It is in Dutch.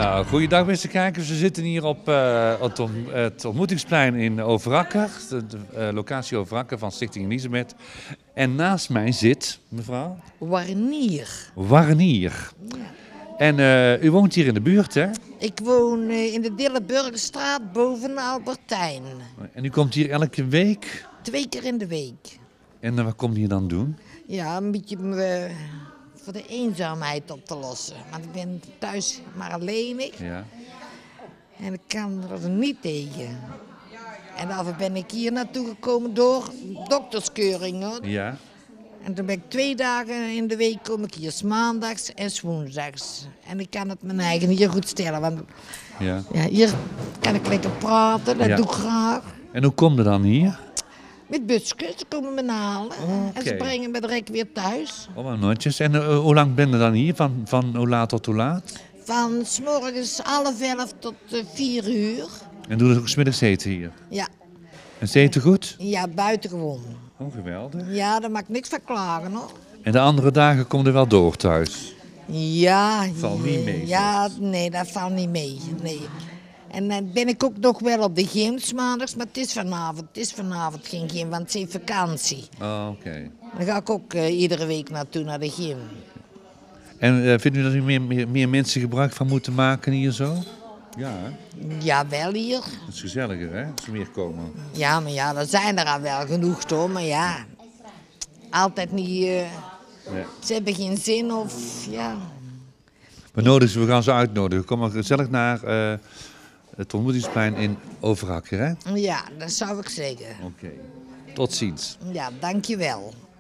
Nou, goeiedag beste kijkers. We zitten hier op het ontmoetingsplein in Overakker. De locatie Overakker van Stichting Elisabeth. En naast mij zit, mevrouw? Warnier. Warnier. Ja. En u woont hier in de buurt, hè? Ik woon in de Dillenburgstraat boven Albertijn. En u komt hier elke week? 2 keer in de week. En wat komt u dan doen? Ja, een beetje voor de eenzaamheid op te lossen. Want ik ben thuis maar alleenig. Ja. En ik kan er niet tegen. En daarvoor ben ik hier naartoe gekomen door dokterskeuring, hoor. Ja. En toen ben ik 2 dagen in de week kom ik hier, 's maandags en 's woensdags. En ik kan het mijn eigen hier goed stellen, want Ja. ja, hier kan ik lekker praten, dat Ja. doe ik graag. En hoe komt u dan hier? Met busjes, ze komen me halen en ze Oké. brengen me direct weer thuis. Oh, wat netjes. En hoe lang ben je dan hier? Van hoe laat tot hoe laat? Van 's morgens 11:30 tot 4 uur. En doe je ook 's middags eten hier? Ja, En is eten goed? ja, buitengewoon. Oh, geweldig. Ja, daar mag ik niks van klagen, hoor. En de andere dagen kom je wel door thuis? Ja, Valt niet mee, ja, nee, dat valt niet mee. Nee. En dan ben ik ook nog wel op de gym 's maandags, maar het is vanavond geen gym, want het is vakantie. Oh, oké. Dan ga ik ook iedere week naartoe naar de gym. En vindt u dat u meer mensen gebruik van moeten maken hier zo? Ja, hè? Ja, wel hier. Dat is gezelliger, hè? Als er meer komen. Ja, maar ja, er zijn er al wel genoeg, hoor. Maar ja, altijd niet... Nee. Ze hebben geen zin of... Ja. We gaan ze uitnodigen. Kom maar gezellig naar het ontmoetingsplein in Overakker, hè? Ja, dat zou ik zeggen. Oké. Tot ziens. Ja, dankjewel.